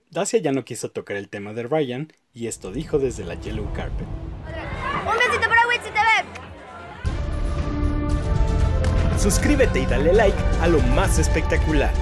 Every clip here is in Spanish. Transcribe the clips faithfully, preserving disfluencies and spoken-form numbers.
Dacia ya no quiso tocar el tema de Ryan y esto dijo desde la Yellow Carpet. Un besito para Witsi T V. Suscríbete y dale like a lo más espectacular.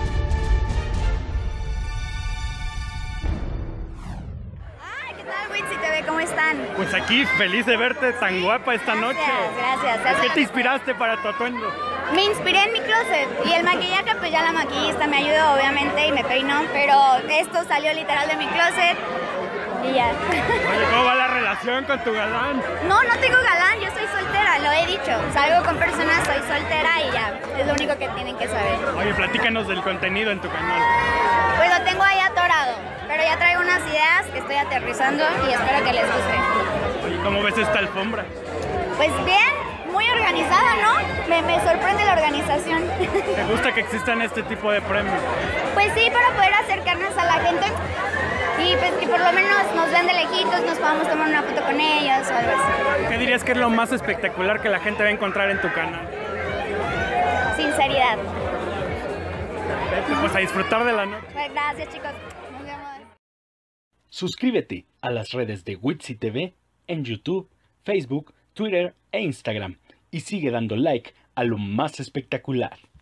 Ay, ¿qué tal, Witsi T V? ¿Cómo están? Pues aquí, feliz de verte tan guapa esta noche. Gracias, ¿En gracias. qué te inspiraste para tu atuendo? Me inspiré en mi closet y el maquillaje, pues ya la maquillista me ayudó obviamente y me peinó, pero esto salió literal de mi closet y ya. Oye, ¿cómo va la relación con tu galán? No, no tengo galán, yo soy soltera, lo he dicho. Salgo con personas, soy soltera y ya, es lo único que tienen que saber. Oye, platícanos del contenido en tu canal. Pues lo tengo ahí atorado, pero ya traigo unas ideas que estoy aterrizando y espero que les guste. Oye, ¿cómo ves esta alfombra? Pues bien. Muy organizada, ¿no? Me, me sorprende la organización. ¿Te gusta que existan este tipo de premios? Pues sí, para poder acercarnos a la gente y pues que por lo menos nos vean de lejitos, nos podamos tomar una foto con ellos o algo así. ¿Qué dirías que es lo más espectacular que la gente va a encontrar en tu canal? Sinceridad. Perfecto, pues a disfrutar de la noche. Pues gracias, chicos. Nos vemos. Suscríbete a las redes de Witsi T V en YouTube, Facebook, Twitter e Instagram y sigue dando like a lo más espectacular.